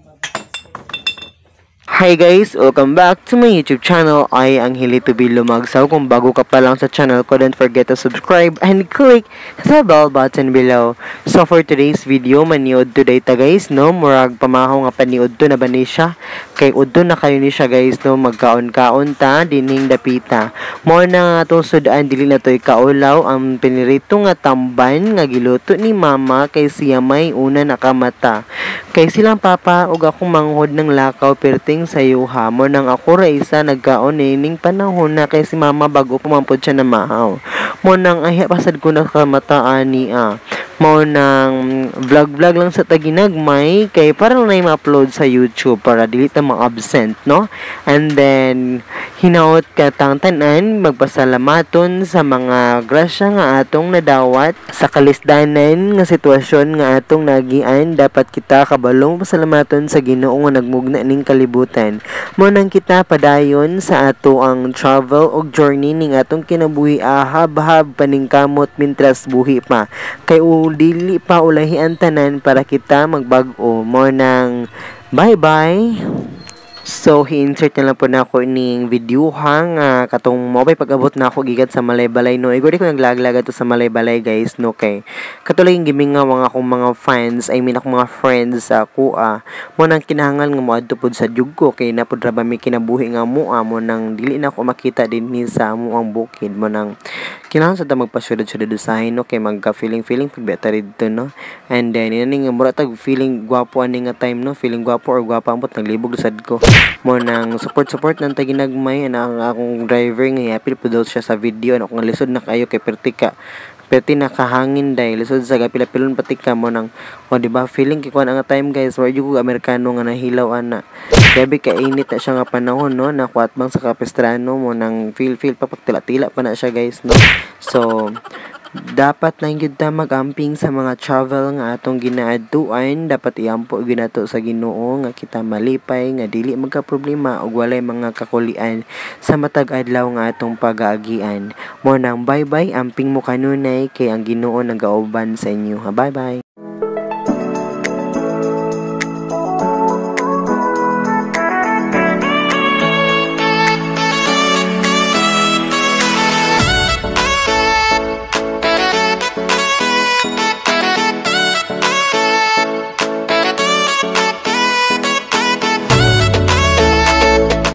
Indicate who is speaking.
Speaker 1: Hi guys! Welcome back to my YouTube channel. I ang Hili to be Lumagsaw. Kung bago ka pa lang sa channel ko, don't forget to subscribe and click the bell button below. So for today's video, maniod today ta guys, no? Murag pamahaw nga paniod to na ba ni siya? Kay udto na kayo ni siya guys, no? Magkaon-kaon ta, dining dapita. Mo na nga itong sudan, dili na to'y kaulaw. Ang pinirito nga tamban nga giluto ni mama kay siya may una nakamata. Kay silang papa ug akong manghod ng lakaw perting sayo mo nang ako ra isa nagkaon ning panahon na kay si mama bago pumampod siya na mahaw. Mo nang ay pasad ko na kamataan ni mo nang vlog lang sa taginagmay kay parang na ma-upload sa YouTube para dili ta ma-absent, no? And then hinaot ka tang tanan magpasalamaton sa mga grasya nga atong nadawat sa kalisdanan nga sitwasyon nga atong nagian. Dapat kita kabalong pasalamaton sa Ginoo nga nagmugna ning kalibutan. Mo nang kita padayon sa ato ang travel og journey ning atong kinabuhi hab-hab paningkamot mintras buhi pa. Kay dili pa ulahi ang tanan para kita magbag-o. Mo nang bye-bye. So, hi-insert na lang po na ako ning video hang katong mo pag-abot na ako gigat sa Malaybalay, no. Iguri ko naglaglaga to sa Malaybalay guys, no. Kay katuloy yung giming nga mga akong mga fans, I mean akong mga friends sa kuha mo nang kinahanglan nga mo adto pod sa jug ko kay napod ra ba mi kinabuhi nga mo nang dili na ako makita dinhi sa mo ang bukid. Mo nang kinahanglan sa ta magpasyudod-syudod usahin, no, kay magka feeling pagbeta dito, no. And then ini nga mura tag feeling gwapo ani nga time, no, feeling gwapo or gwapa ambot naglibog sad ko. Mo nang support ng taginagmay na ang akong driver nga apil po daw siya sa video ano kung lisod na kayo kay perti nakahangin dahil lisod sa gapila-pilon pati ka mo nang di ba feeling kikuan ang time guys wala jud ko Amerikano nga nahilaw ana gabi ka init na siya nga panahon, no, na kuatbang sa Capistrano mo nang feel pa pagtila-tila pa na siya guys, no. So dapat na gyud ta magamping sa mga travel nga atong ginaadtuan. Dapat iampo ginato sa Ginoo nga kita malipay nga dili magka problema ug walay mga kakulian sa matag adlaw nga atong pagaagian. Mo nang bye-bye, amping mo kanunay kay ang Ginoo nagauban sa inyo. Bye-bye.